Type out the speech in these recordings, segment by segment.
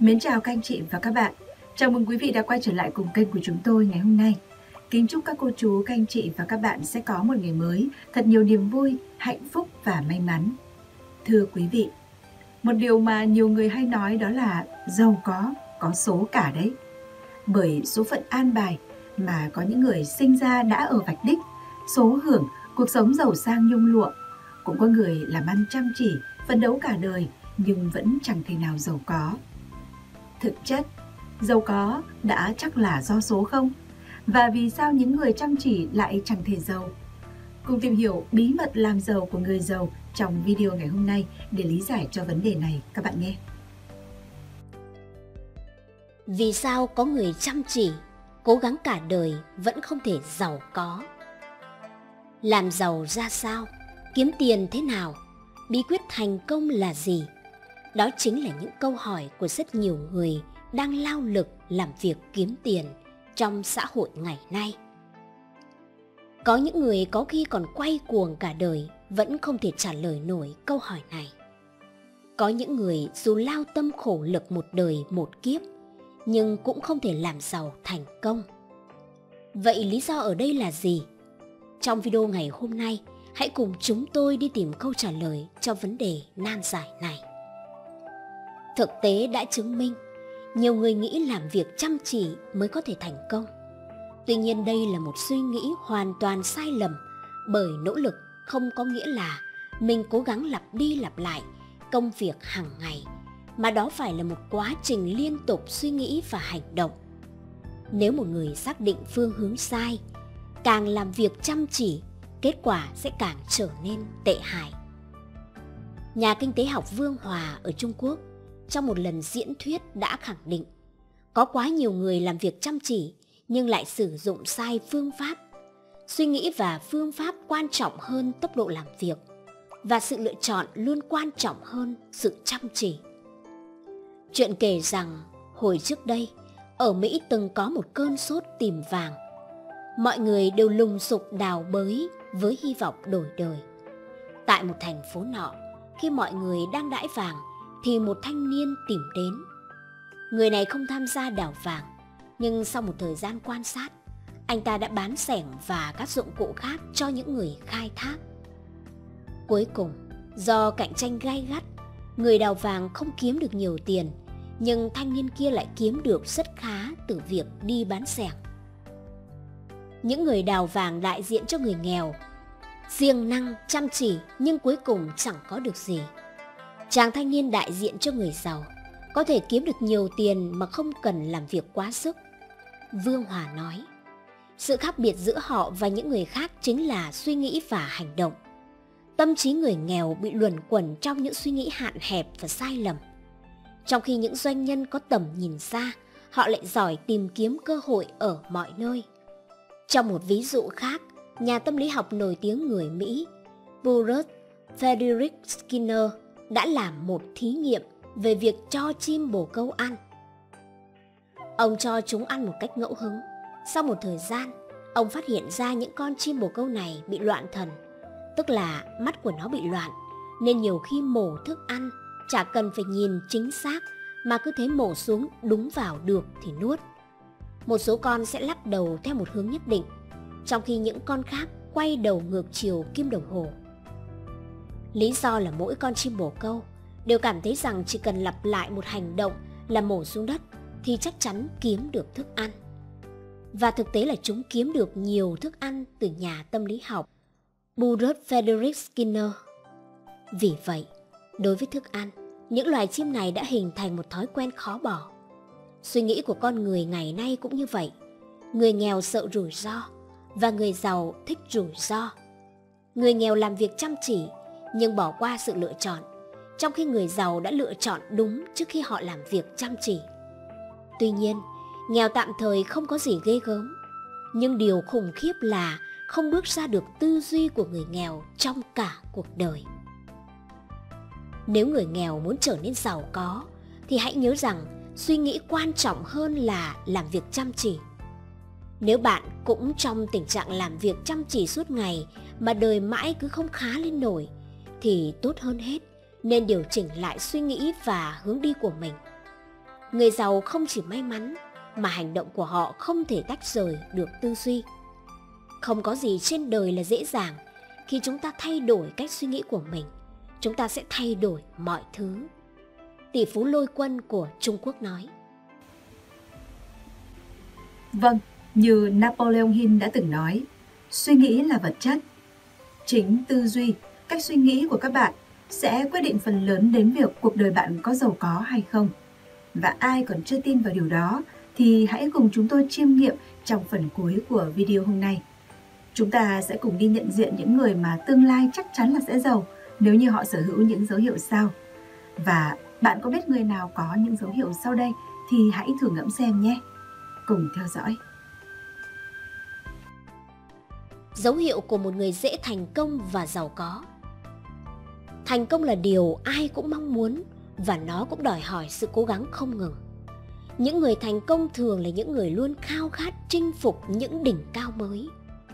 Mến chào các anh chị và các bạn. Chào mừng quý vị đã quay trở lại cùng kênh của chúng tôi ngày hôm nay. Kính chúc các cô chú, các anh chị và các bạn sẽ có một ngày mới thật nhiều niềm vui, hạnh phúc và may mắn. Thưa quý vị, một điều mà nhiều người hay nói đó là giàu có số cả đấy. Bởi số phận an bài mà có những người sinh ra đã ở vạch đích, số hưởng cuộc sống giàu sang nhung lụa. Cũng có người làm ăn chăm chỉ, phấn đấu cả đời nhưng vẫn chẳng thể nào giàu có. Thực chất, giàu có đã chắc là do số không? Và vì sao những người chăm chỉ lại chẳng thể giàu? Cùng tìm hiểu bí mật làm giàu của người giàu trong video ngày hôm nay để lý giải cho vấn đề này các bạn nhé. Vì sao có người chăm chỉ, cố gắng cả đời vẫn không thể giàu có? Làm giàu ra sao? Kiếm tiền thế nào? Bí quyết thành công là gì? Đó chính là những câu hỏi của rất nhiều người đang lao lực làm việc kiếm tiền trong xã hội ngày nay. Có những người có khi còn quay cuồng cả đời vẫn không thể trả lời nổi câu hỏi này. Có những người dù lao tâm khổ lực một đời một kiếp nhưng cũng không thể làm giàu thành công. Vậy lý do ở đây là gì? Trong video ngày hôm nay, hãy cùng chúng tôi đi tìm câu trả lời cho vấn đề nan giải này. Thực tế đã chứng minh, nhiều người nghĩ làm việc chăm chỉ mới có thể thành công. Tuy nhiên đây là một suy nghĩ hoàn toàn sai lầm, bởi nỗ lực không có nghĩa là mình cố gắng lặp đi lặp lại công việc hàng ngày, mà đó phải là một quá trình liên tục suy nghĩ và hành động. Nếu một người xác định phương hướng sai, càng làm việc chăm chỉ, kết quả sẽ càng trở nên tệ hại. Nhà kinh tế học Vương Hòa ở Trung Quốc trong một lần diễn thuyết đã khẳng định có quá nhiều người làm việc chăm chỉ nhưng lại sử dụng sai phương pháp. Suy nghĩ và phương pháp quan trọng hơn tốc độ làm việc, và sự lựa chọn luôn quan trọng hơn sự chăm chỉ. Chuyện kể rằng hồi trước đây, ở Mỹ từng có một cơn sốt tìm vàng. Mọi người đều lùng sục đào bới với hy vọng đổi đời. Tại một thành phố nọ, khi mọi người đang đãi vàng thì một thanh niên tìm đến. Người này không tham gia đào vàng, nhưng sau một thời gian quan sát, anh ta đã bán xẻng và các dụng cụ khác cho những người khai thác. Cuối cùng, do cạnh tranh gay gắt, người đào vàng không kiếm được nhiều tiền, nhưng thanh niên kia lại kiếm được rất khá từ việc đi bán xẻng. Những người đào vàng đại diện cho người nghèo, siêng năng, chăm chỉ nhưng cuối cùng chẳng có được gì. Chàng thanh niên đại diện cho người giàu, có thể kiếm được nhiều tiền mà không cần làm việc quá sức. Vương Hòa nói, sự khác biệt giữa họ và những người khác chính là suy nghĩ và hành động. Tâm trí người nghèo bị luẩn quẩn trong những suy nghĩ hạn hẹp và sai lầm. Trong khi những doanh nhân có tầm nhìn xa, họ lại giỏi tìm kiếm cơ hội ở mọi nơi. Trong một ví dụ khác, nhà tâm lý học nổi tiếng người Mỹ, Burroughs Frederick Skinner đã làm một thí nghiệm về việc cho chim bồ câu ăn. Ông cho chúng ăn một cách ngẫu hứng. Sau một thời gian, ông phát hiện ra những con chim bồ câu này bị loạn thần, tức là mắt của nó bị loạn, nên nhiều khi mổ thức ăn chả cần phải nhìn chính xác mà cứ thế mổ xuống đúng vào được thì nuốt. Một số con sẽ lắc đầu theo một hướng nhất định, trong khi những con khác quay đầu ngược chiều kim đồng hồ. Lý do là mỗi con chim bồ câu đều cảm thấy rằng chỉ cần lặp lại một hành động là mổ xuống đất thì chắc chắn kiếm được thức ăn. Và thực tế là chúng kiếm được nhiều thức ăn từ nhà tâm lý học Burroughs Frederick Skinner. Vì vậy, đối với thức ăn, những loài chim này đã hình thành một thói quen khó bỏ. Suy nghĩ của con người ngày nay cũng như vậy. Người nghèo sợ rủi ro và người giàu thích rủi ro. Người nghèo làm việc chăm chỉ nhưng bỏ qua sự lựa chọn, trong khi người giàu đã lựa chọn đúng trước khi họ làm việc chăm chỉ. Tuy nhiên, nghèo tạm thời không có gì ghê gớm, nhưng điều khủng khiếp là không bước ra được tư duy của người nghèo trong cả cuộc đời. Nếu người nghèo muốn trở nên giàu có, thì hãy nhớ rằng suy nghĩ quan trọng hơn là làm việc chăm chỉ. Nếu bạn cũng trong tình trạng làm việc chăm chỉ suốt ngày mà đời mãi cứ không khá lên nổi, thì tốt hơn hết nên điều chỉnh lại suy nghĩ và hướng đi của mình. Người giàu không chỉ may mắn, mà hành động của họ không thể tách rời được tư duy. Không có gì trên đời là dễ dàng. Khi chúng ta thay đổi cách suy nghĩ của mình, chúng ta sẽ thay đổi mọi thứ. Tỷ phú Lôi Quân của Trung Quốc nói. Vâng, như Napoleon Hill đã từng nói, suy nghĩ là vật chất. Chính tư duy, cách suy nghĩ của các bạn sẽ quyết định phần lớn đến việc cuộc đời bạn có giàu có hay không. Và ai còn chưa tin vào điều đó thì hãy cùng chúng tôi chiêm nghiệm trong phần cuối của video hôm nay. Chúng ta sẽ cùng đi nhận diện những người mà tương lai chắc chắn là sẽ giàu nếu như họ sở hữu những dấu hiệu sau. Và bạn có biết người nào có những dấu hiệu sau đây thì hãy thử ngẫm xem nhé. Cùng theo dõi. Dấu hiệu của một người dễ thành công và giàu có. Thành công là điều ai cũng mong muốn và nó cũng đòi hỏi sự cố gắng không ngừng. Những người thành công thường là những người luôn khao khát chinh phục những đỉnh cao mới.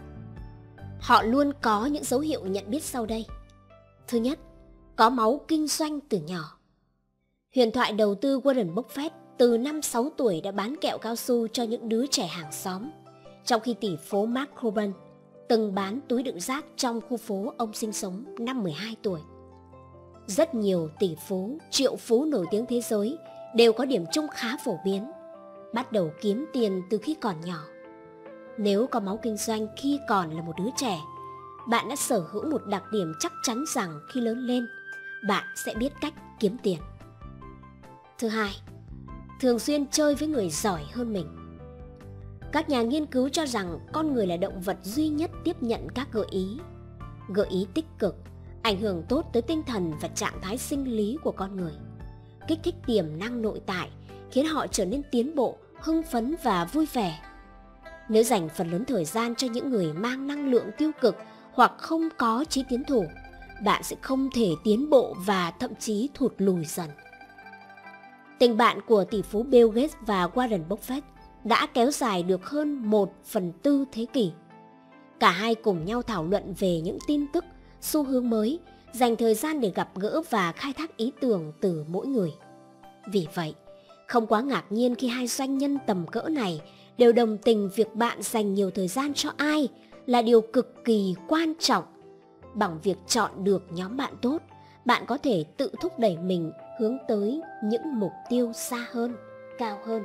Họ luôn có những dấu hiệu nhận biết sau đây. Thứ nhất, có máu kinh doanh từ nhỏ. Huyền thoại đầu tư Warren Buffett từ năm 6 tuổi đã bán kẹo cao su cho những đứa trẻ hàng xóm, trong khi tỷ phú Mark Cuban từng bán túi đựng rác trong khu phố ông sinh sống năm 12 tuổi. Rất nhiều tỷ phú, triệu phú nổi tiếng thế giới đều có điểm chung khá phổ biến: bắt đầu kiếm tiền từ khi còn nhỏ. Nếu có máu kinh doanh khi còn là một đứa trẻ, bạn đã sở hữu một đặc điểm chắc chắn rằng khi lớn lên, bạn sẽ biết cách kiếm tiền. Thứ hai, thường xuyên chơi với người giỏi hơn mình. Các nhà nghiên cứu cho rằng con người là động vật duy nhất tiếp nhận các gợi ý tích cực, ảnh hưởng tốt tới tinh thần và trạng thái sinh lý của con người, kích thích tiềm năng nội tại, khiến họ trở nên tiến bộ, hưng phấn và vui vẻ. Nếu dành phần lớn thời gian cho những người mang năng lượng tiêu cực hoặc không có chí tiến thủ, bạn sẽ không thể tiến bộ và thậm chí thụt lùi dần. Tình bạn của tỷ phú Bill Gates và Warren Buffett đã kéo dài được hơn 1/4 thế kỷ. Cả hai cùng nhau thảo luận về những tin tức, xu hướng mới, dành thời gian để gặp gỡ và khai thác ý tưởng từ mỗi người. Vì vậy, không quá ngạc nhiên khi hai doanh nhân tầm cỡ này đều đồng tình việc bạn dành nhiều thời gian cho ai là điều cực kỳ quan trọng. Bằng việc chọn được nhóm bạn tốt, bạn có thể tự thúc đẩy mình hướng tới những mục tiêu xa hơn, cao hơn.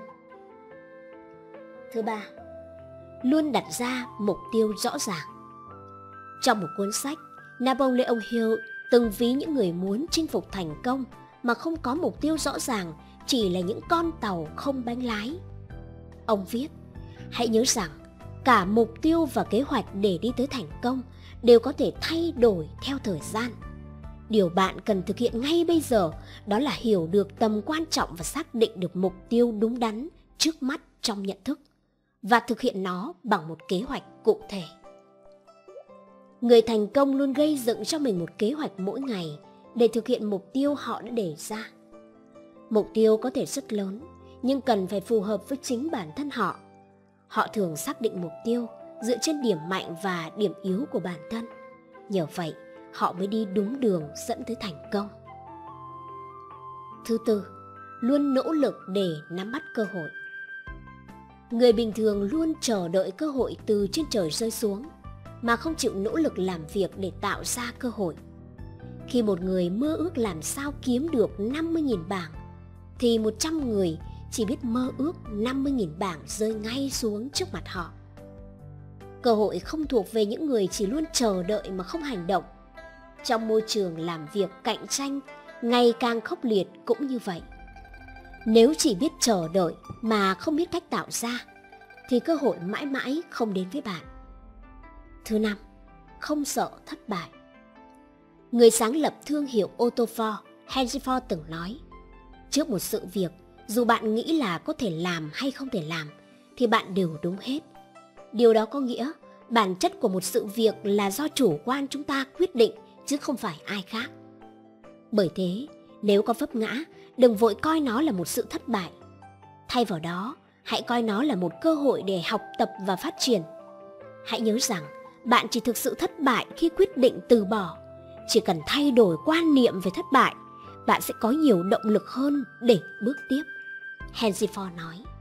Thứ ba, luôn đặt ra mục tiêu rõ ràng. Trong một cuốn sách, Napoleon Hill từng ví những người muốn chinh phục thành công mà không có mục tiêu rõ ràng chỉ là những con tàu không bánh lái. Ông viết, hãy nhớ rằng cả mục tiêu và kế hoạch để đi tới thành công đều có thể thay đổi theo thời gian. Điều bạn cần thực hiện ngay bây giờ đó là hiểu được tầm quan trọng và xác định được mục tiêu đúng đắn trước mắt trong nhận thức và thực hiện nó bằng một kế hoạch cụ thể. Người thành công luôn gây dựng cho mình một kế hoạch mỗi ngày để thực hiện mục tiêu họ đã đề ra. Mục tiêu có thể rất lớn, nhưng cần phải phù hợp với chính bản thân họ. Họ thường xác định mục tiêu dựa trên điểm mạnh và điểm yếu của bản thân. Nhờ vậy, họ mới đi đúng đường dẫn tới thành công. Thứ tư, luôn nỗ lực để nắm bắt cơ hội. Người bình thường luôn chờ đợi cơ hội từ trên trời rơi xuống, mà không chịu nỗ lực làm việc để tạo ra cơ hội. Khi một người mơ ước làm sao kiếm được 50.000 bảng, thì 100 người chỉ biết mơ ước 50.000 bảng rơi ngay xuống trước mặt họ. Cơ hội không thuộc về những người chỉ luôn chờ đợi mà không hành động. Trong môi trường làm việc cạnh tranh ngày càng khốc liệt cũng như vậy. Nếu chỉ biết chờ đợi mà không biết cách tạo ra, thì cơ hội mãi mãi không đến với bạn. Thứ năm, không sợ thất bại. Người sáng lập thương hiệu ô tô Ford, Henry Ford từng nói, trước một sự việc, dù bạn nghĩ là có thể làm hay không thể làm, thì bạn đều đúng hết. Điều đó có nghĩa, bản chất của một sự việc là do chủ quan chúng ta quyết định, chứ không phải ai khác. Bởi thế, nếu có vấp ngã, đừng vội coi nó là một sự thất bại. Thay vào đó, hãy coi nó là một cơ hội để học tập và phát triển. Hãy nhớ rằng, bạn chỉ thực sự thất bại khi quyết định từ bỏ. Chỉ cần thay đổi quan niệm về thất bại, bạn sẽ có nhiều động lực hơn để bước tiếp. Henry Ford nói.